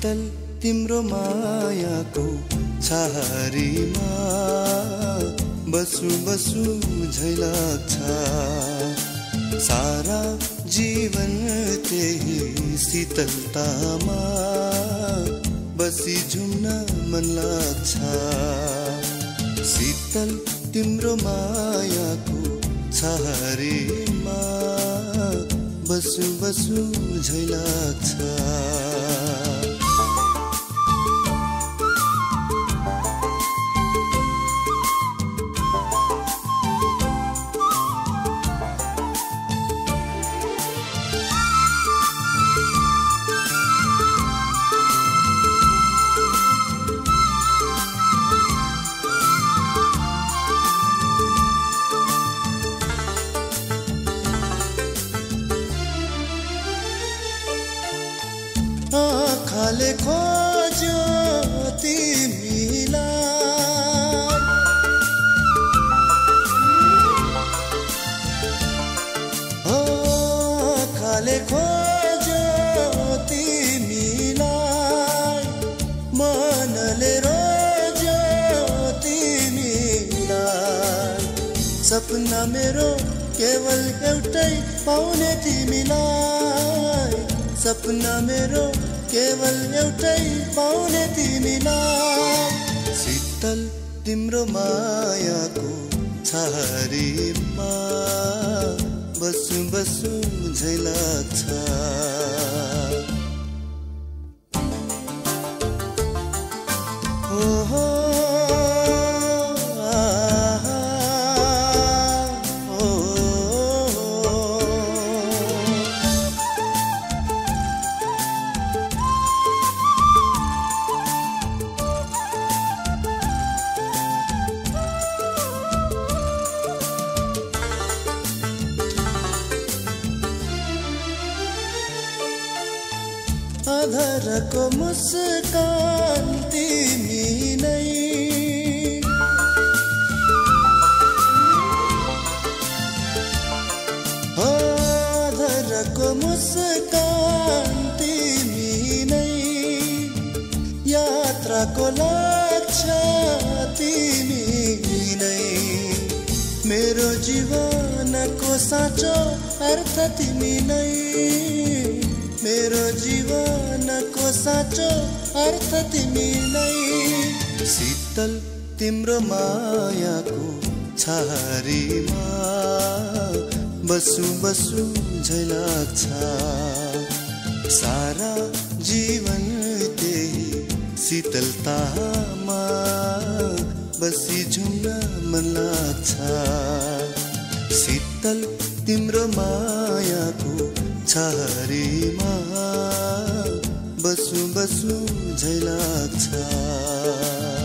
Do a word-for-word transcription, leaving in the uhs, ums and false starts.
शीतल तिम्रो मायाको छहारीमा बसु बसु झै लाग्छ। सारा जीवन त्यही शीतलतामा बसी झुम्न मन लाग्छ। शीतल तिम्रो मायाको छहारीमा बसु बसु झै लाग्छ। आँखाले खोज्यो तिमीलाई, आँखाले खोज्यो तिमीलाई, मनले रोज्यो तिमीलाई। सपना मेरो केवल एउटै पाउने तिमीलाई, सपना मेरो केवल एउटै पाउने तिमीलाई। शीतल तिम्रो मायाको छहारीमा बसु बसु झै लाग्छ। ओहो अधरको मुस्कान तिमी नै, अधरको मुस्कान तिमी नै, यात्राको लक्ष्य तिमी नै। मेरो जीवनको साँचो अर्थ तिमी नै, मेरो जीवनको साँचो अर्थ तिमी नै। शीतल तिम्रो मायाको छहारीमा बसु बसु झै लाग्छ। सारा जीवन त्यही शीतलतामा बसी झुम्न मन लाग्छ। शीतल तिम्रो मायाको छहारीमा बसु बसु झै लाग्छ।